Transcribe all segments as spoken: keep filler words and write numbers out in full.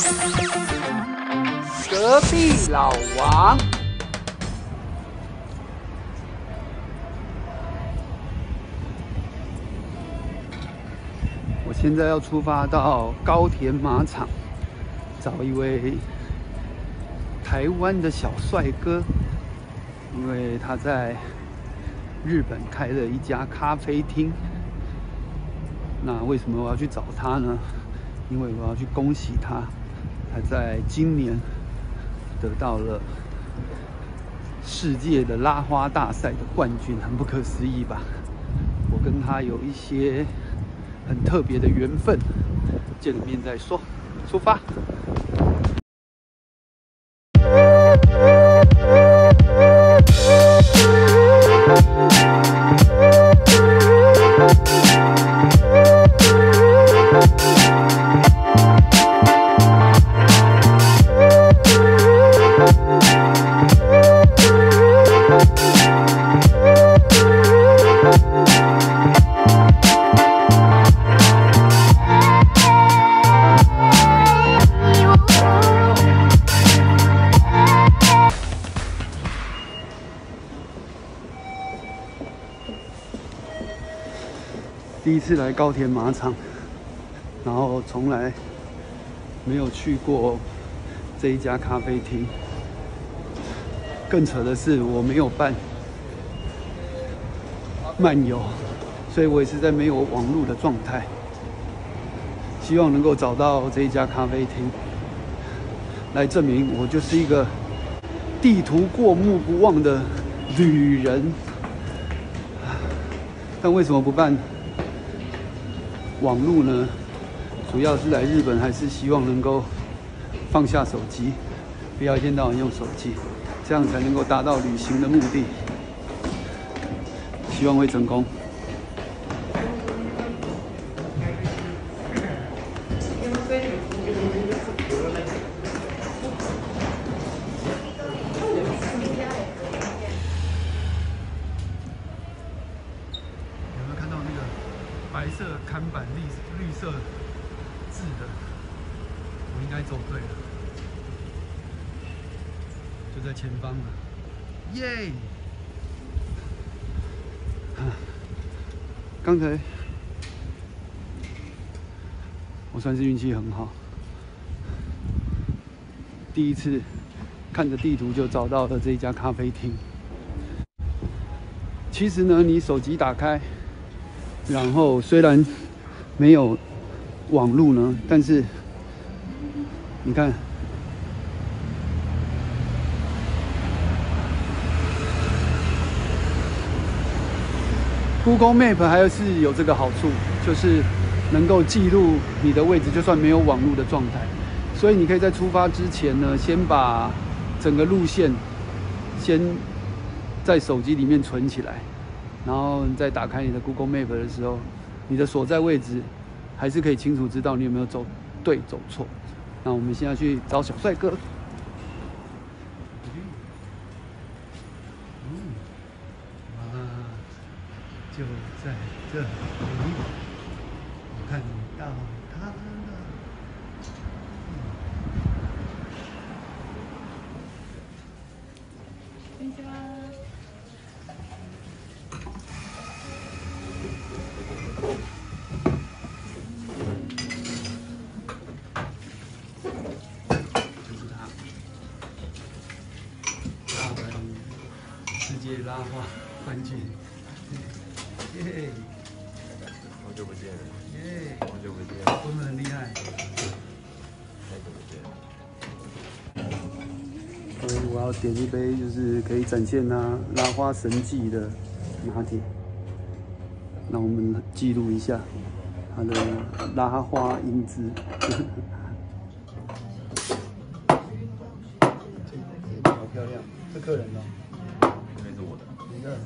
隔壁老王。我现在要出发到高田马场，找一位台湾的小帅哥，因为他在日本开了一家咖啡厅。那为什么我要去找他呢？因为我要去恭喜他，他在今年得到了世界的拉花大赛的冠军，很不可思议吧？我跟他有一些很特别的缘分，见了面再说。出发。第一次来高田马场，然后从来没有去过这一家咖啡厅。更扯的是，我没有办漫游，所以我也是在没有网络的状态。希望能够找到这一家咖啡厅，来证明我就是一个地图过目不忘的旅人。但为什么不办网路呢？主要是来日本还是希望能够放下手机，不要一天到晚用手机，这样才能够达到旅行的目的。希望会成功。白色看板绿绿色字的，我应该走对了，就在前方了，耶！刚才我算是运气很好，第一次看着地图就找到了这一家咖啡厅。其实呢，你手机打开。然后虽然没有网路呢，但是你看， Google Map 还是有这个好处，就是能够记录你的位置，就算没有网路的状态。所以你可以在出发之前呢，先把整个路线先在手机里面存起来。 然后你再打开你的 Google Map 的时候，你的所在位置还是可以清楚知道你有没有走对走错。那我们现在去找小帅哥。嗯，哇，就在这里，我看到他了。 こんにちは。 世界拉花冠军，耶！ 好久不见， 耶！ 好久不见， 我们很厉害。 太久不见。 所以我要点一杯，就是可以展现他拉花神技的拿铁。让我们记录一下他的拉花英姿。好漂亮，是客人哦。 这是我的， 你的。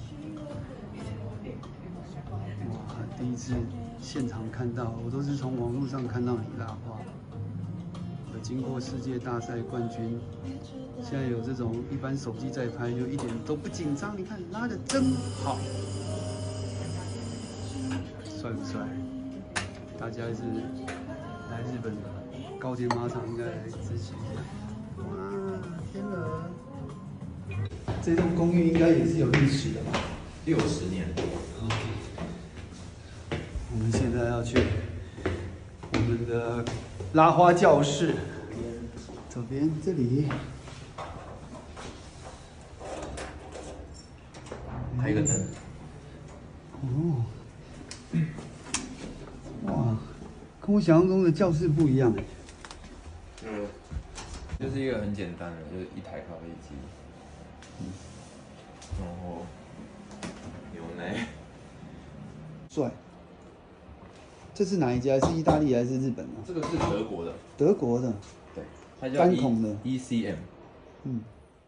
哇，第一次现场看到，我都是从网络上看到你拉花。有经过世界大赛冠军，现在有这种一般手机在拍，就一点都不紧张。你看拉得真好，帅不帅？大家是来日本高田马场应该来支持一下。哇，天鹅！这栋公寓应该也是有历史的吧？ 六十年。 OK。我们现在要去我们的拉花教室，左边这里。 开个灯。 哦。哇，跟我想象中的教室不一样哎。 嗯，就是一个很简单的，就是一台咖啡机，嗯，然后牛奶。 帅。这是哪一家？是意大利还是日本的？ 这个是德国的。 德国的。 对，它叫单孔的 E C M。 嗯。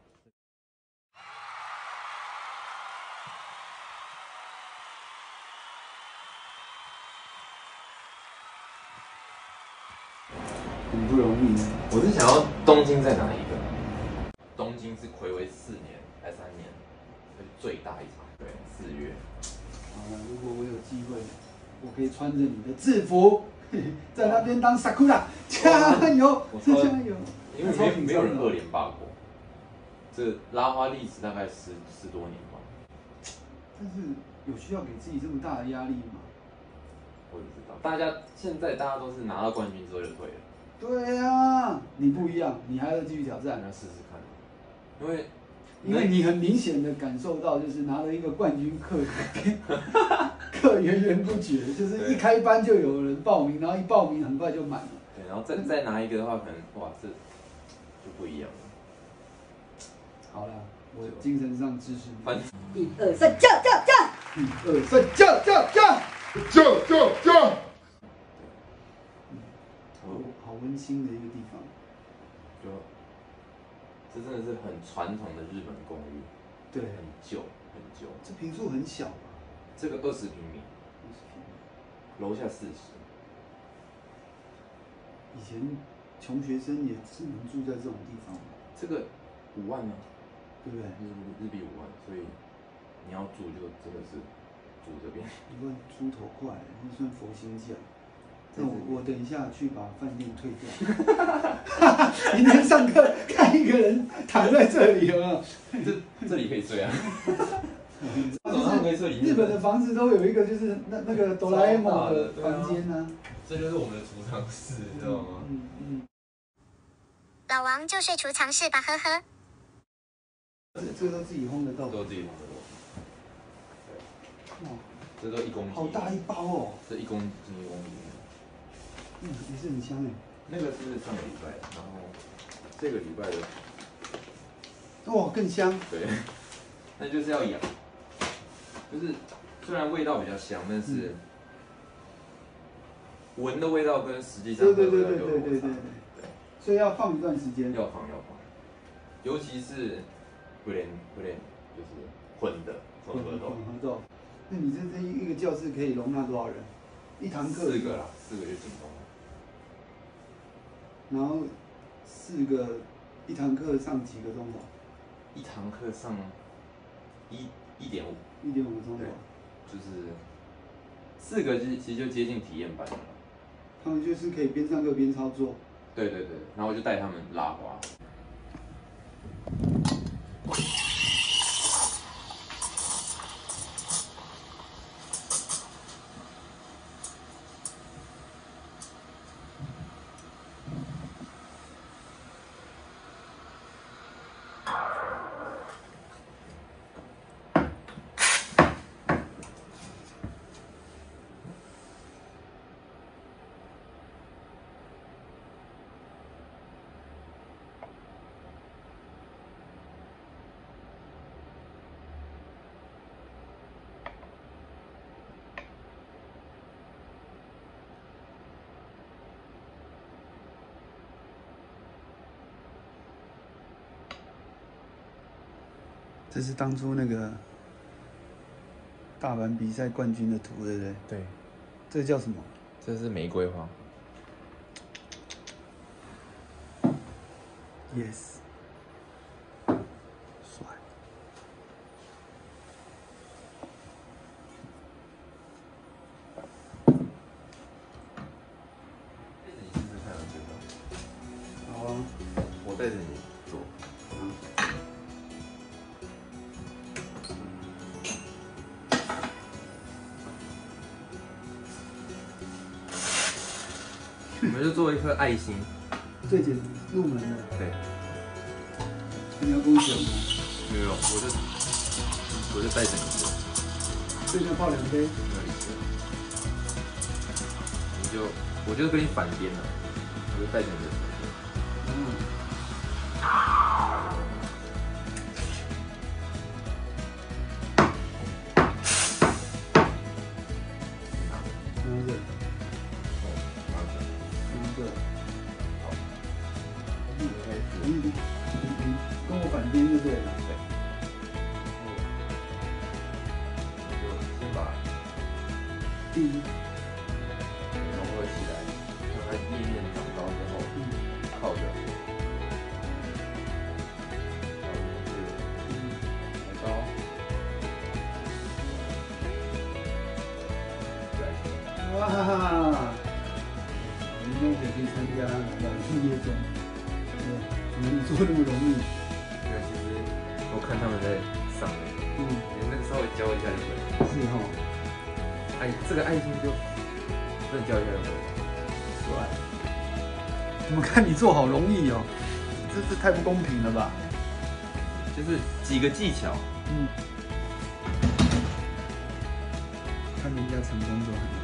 很不容易。 我是想要东京再拿一个，东京是睽违四年还三年，最大一场，对，四月。 好了，如果我有机会，我可以穿着你的制服，在那边当 Sakura， 加油，加油！ 因为没没有人二连霸过，这拉花历史大概十十多年吧。 但是有需要给自己这么大的压力吗？ 我也不知道，大家现在大家都是拿到冠军之后就退了。 对啊，你不一样，你还要继续挑战。 要试试看，因为因为你很明显的感受到，就是拿了一个冠军课，课源源不绝，就是一开班就有人报名，然后一报名很快就满了。 对，然后再再拿一个的话，可能哇，这就不一样了。 好了，我精神上支持你。 一二三，叫叫叫！ 一二三，叫叫叫！ 叫叫叫！ 好好温馨的一个地方。 就这真的是很传统的日本公寓， 对， 很旧很旧。 这坪数很小吧？ 这个二十平米， 二十平米。 楼下四十。 以前穷学生也是能住在这种地方。 这个五万呢， 对不对？ 日日币五万，所以你要住就真的是住这边。 一万出头块，那算佛心价。那我我等一下去把饭店退掉。明天上课看一个人躺在这里，有没有？ 这这里可以睡啊。就是日本的房子都有一个，就是那那个哆啦 A 梦的房间呢、啊。 这就是我们的储藏室，你知道吗？ 嗯嗯。 老王就睡储藏室吧，呵呵。 这个都自己烘得到。 都自己烘得到。哇，这都一公斤。 好大一包哦。 这一公斤一公斤。 嗯，也是很香哎。 那个是上个礼拜的，然后这个礼拜的。 哇，更香。 对，那就是要养，就是虽然味道比较香，但是闻的味道跟实际上的味道就有落差。对对对对对对。 所以要放一段时间。 要放要放，尤其是不连不连就是混的混合豆。混合豆。 那你这这一个教室可以容纳多少人？一堂课。 四个啦，四个就紧绷了。 然后四个，一堂课上几个钟头？ 一堂课上一一点五。 一点五个钟头。 就是四个其实其实就接近体验班了。 他们就是可以边上课边操作。 对对对，然后我就带他们拉花。 这是当初那个大阪比赛冠军的图，对不对？ 对。 这叫什么？ 这是玫瑰花。 Yes。帅。 你试试看，我觉得。 吗？ 我带着你做。 嗯。 我们就做一颗爱心， 最简入门的。 对。 你要跟我选吗？ 没有，我就我就带着你做。 所以要泡两杯。 没有意思。你就我就跟你反边了，我就带着你的手做。 嗯。拿着。你你你跟我反边就对了。 对。然后就先把第一融合起来，让它叶面长高之后， 嗯， 靠着，然后就是嗯， 抬高，对。 哇哈哈！明天可以去参加两次夜中。怎么你做那么容易？ 因为其实我看他们在上面， 嗯， 你那个稍微教一下就可以。 是哈。 爱这个爱心就真的教一下就可以。 帅。怎么看你做好容易哦？这这太不公平了吧？ 就是几个技巧。 嗯。看人家成功就很。